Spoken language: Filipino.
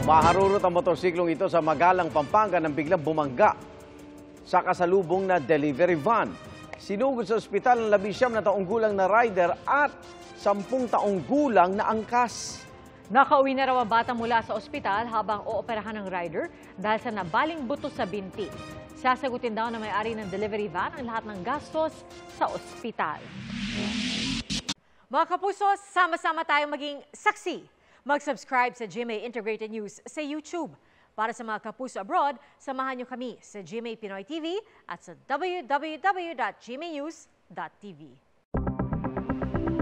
Humaharurot ang motorsiklong ito sa Magalang, Pampanga nang biglang bumangga sa kasalubong na delivery van. Sinugod sa ospital ng 19 na taong gulang na rider at 10 taong gulang na angkas. Nakauwi na raw ang bata mula sa ospital habang ooperahan ng rider dahil sa nabaling buto sa binti. Sasagutin daw na may-ari ng delivery van ang lahat ng gastos sa ospital. Mga kapuso, sama-sama tayong maging saksi. Mag-subscribe sa GMA Integrated News sa YouTube. Para sa mga kapuso abroad, samahan niyo kami sa GMA Pinoy TV at sa www.gmanews.tv.